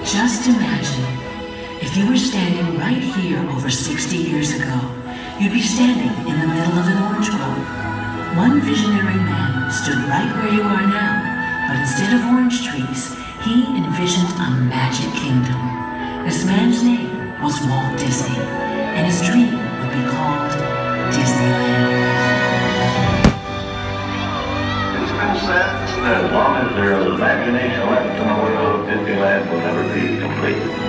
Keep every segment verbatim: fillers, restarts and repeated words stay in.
Just imagine, if you were standing right here over sixty years ago, you'd be standing in the middle of an orange grove. One visionary man stood right where you are now, but instead of orange trees, he envisioned a magic kingdom. This man's name was Walt Disney, and his dream would be called Disneyland. It's been said that as long as there is imagination left in the world, Disneyland will never be complete.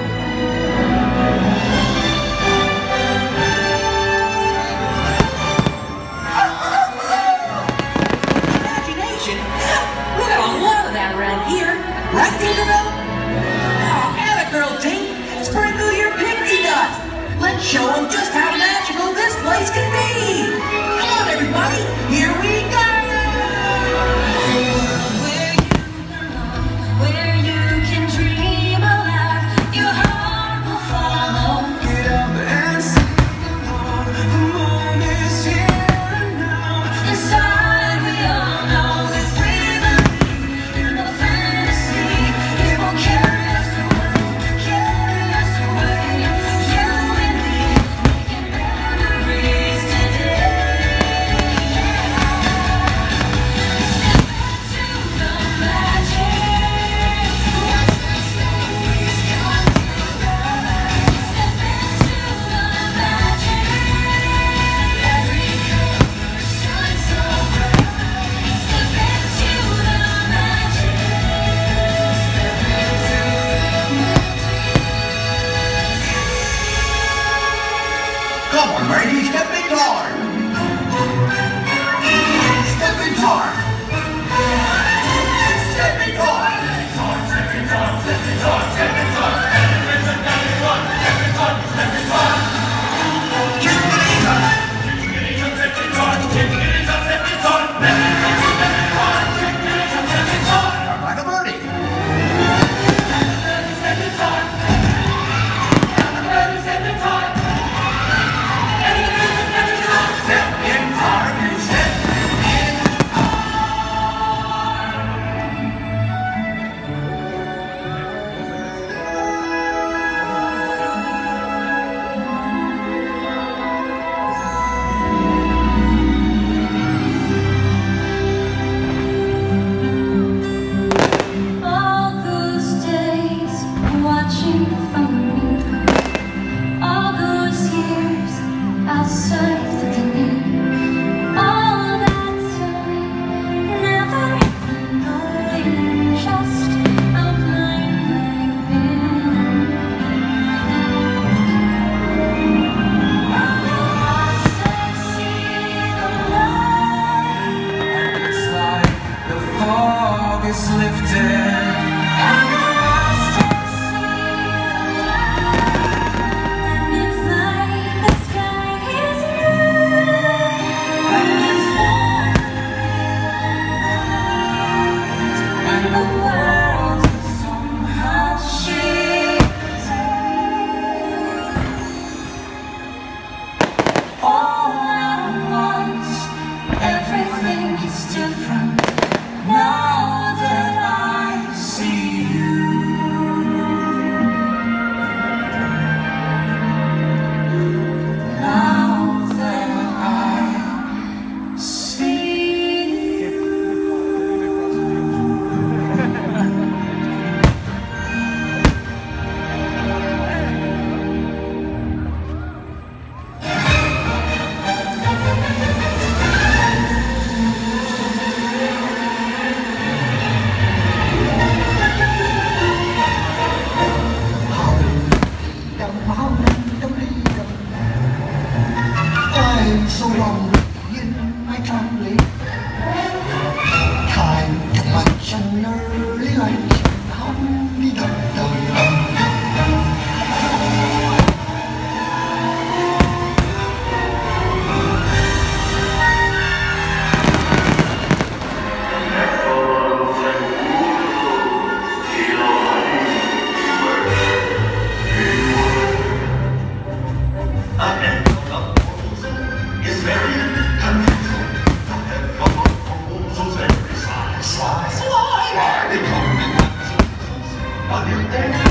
Right, Tinkerbell? Oh, atta girl, Tink! Sprinkle your pixie dust! Let's show them just how magical this place can be! Come on, everybody! Here we go! Where you belong, where you can dream aloud, your heart will follow. Get up and sing along, the moon is here now. Inside we all know that we believe in the fantasy. Carry us away, carry us away. You and me, making memories today. Step into the magic. Watch the stories come to life. Step into the magic. Every color shines so bright. Step into the magic. Come on, Randy, step in hard. Step in hard. Step in hard. Step in hard, step in hard, step in hard, step in hard. Step in hard, step in hard. Step in hard. Step in hard, step in hard, step in hard. Step in hard. Like a birdie. Step in hard. Step in hard. All those days watching from the window, all those years outside looking in, all that time never even knowing just how blind I've been. At last I see the light. It's like the fog is lifted. At last I see the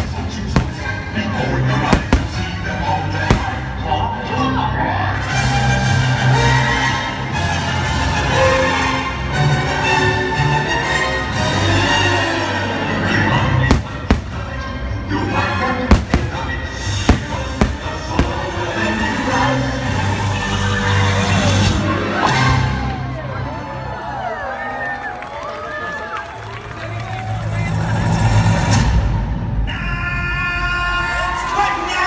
Right now!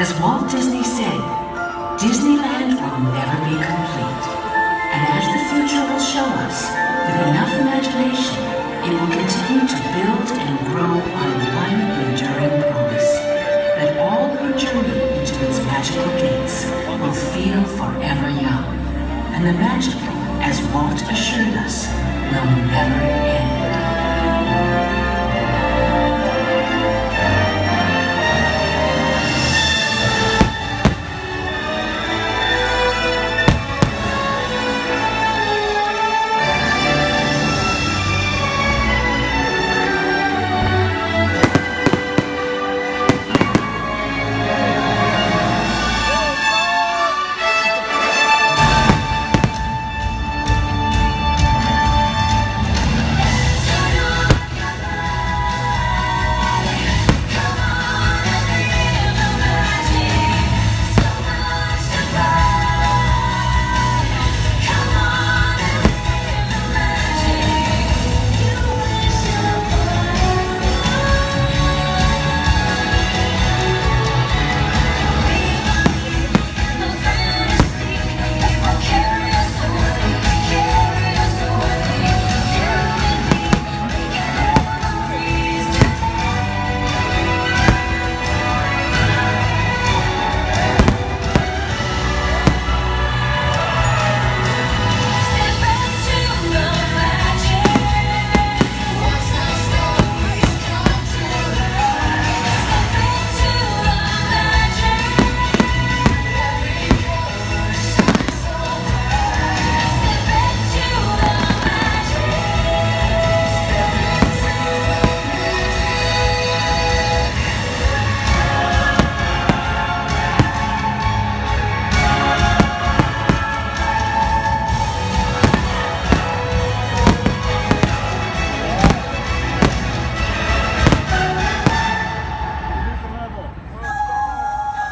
As Walt Disney said, Disneyland will never be complete. And as the future will show us, with enough imagination, it will continue to build and grow on one enduring promise, that all who journey into its magical gates will feel forever young. And the magic, as Walt assured us, will never end.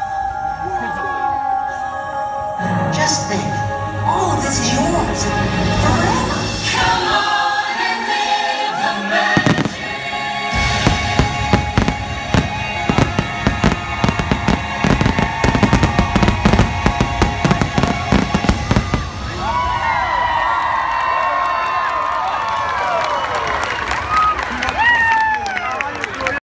Just think, all of this is yours.